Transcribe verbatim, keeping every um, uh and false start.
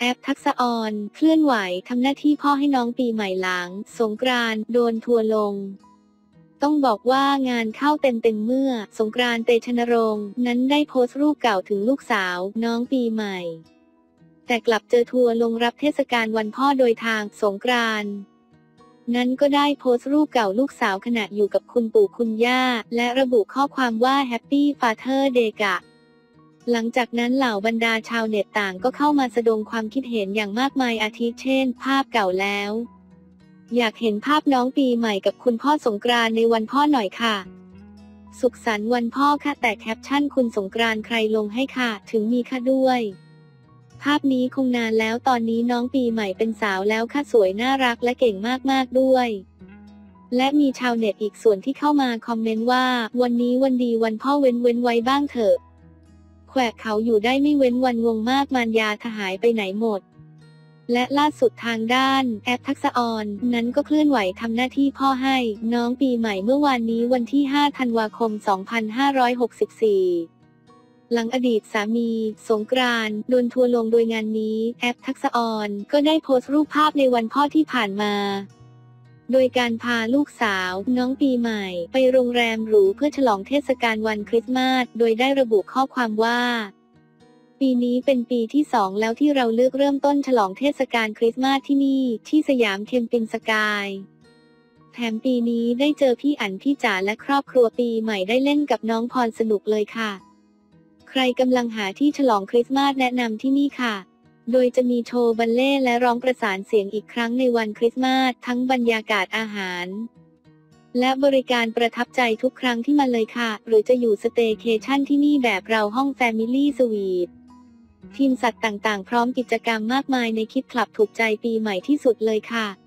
อปทักษะออนเคลื่อนไหวทำหน้าที่พ่อให้น้องปีใหม่หลังสงกรานต์โดนทัวร์ลงต้องบอกว่างานเข้าเต็มๆเมื่อสงกรานต์เตชะนรงค์นั้นได้โพสต์รูปเก่าถึงลูกสาวน้องปีใหม่แต่กลับเจอทัวร์ลงรับเทศกาลวันพ่อโดยทางสงกรานต์นั้นก็ได้โพสต์รูปเก่าลูกสาวขณะอยู่กับคุณปู่คุณย่าและระบุข้อความว่า Happy Father Day กะหลังจากนั้นเหล่าบรรดาชาวเน็ตต่างก็เข้ามาแสดงความคิดเห็นอย่างมากมายอาทิเช่นภาพเก่าแล้วอยากเห็นภาพน้องปีใหม่กับคุณพ่อสงกรานต์ในวันพ่อหน่อยค่ะสุขสันต์วันพ่อค่ะแต่แคปชั่นคุณสงกรานต์ใครลงให้ค่ะถึงมีค่ะด้วยภาพนี้คงนานแล้วตอนนี้น้องปีใหม่เป็นสาวแล้วค่ะสวยน่ารักและเก่งมากๆด้วยและมีชาวเน็ตอีกส่วนที่เข้ามาคอมเมนต์ว่าวันนี้วันดีวันพ่อเว้นเว้นไว้บ้างเถอะแขวะเขาอยู่ได้ไม่เว้นวันงงมากมารยาทหายไปไหนหมดและล่าสุดทางด้านแอปทักษะออนนั้นก็เคลื่อนไหวทำหน้าที่พ่อให้น้องปีใหม่เมื่อวานนี้วันที่ห้าธันวาคมสองพันห้าร้อยหกสิบสี่หลังอดีตสามีสงกรานต์โดนทัวร์ลงโดยงานนี้แอปทักษะออนก็ได้โพสต์รูปภาพในวันพ่อที่ผ่านมาโดยการพาลูกสาวน้องปีใหม่ไปโรงแรมหรูเพื่อฉลองเทศกาลวันคริสต์มาสโดยได้ระบุข้อความว่าปีนี้เป็นปีที่สองแล้วที่เราเลือกเริ่มต้นฉลองเทศกาลคริสต์มาสที่นี่ที่สยามเคมปินสกายแถมปีนี้ได้เจอพี่อั๋นพี่จ๋าและครอบครัวปีใหม่ได้เล่นกับน้องพรสนุกเลยค่ะใครกำลังหาที่ฉลองคริสต์มาสแนะนำที่นี่ค่ะโดยจะมีโชว์บัลเล่ต์และร้องประสานเสียงอีกครั้งในวันคริสต์มาสทั้งบรรยากาศอาหารและบริการประทับใจทุกครั้งที่มาเลยค่ะหรือจะอยู่สเตย์เคชั่นที่นี่แบบเราห้องแฟมิลี่สวีททีมสัตว์ต่างๆพร้อมกิจกรรมมากมายในคิดคลับถูกใจปีใหม่ที่สุดเลยค่ะ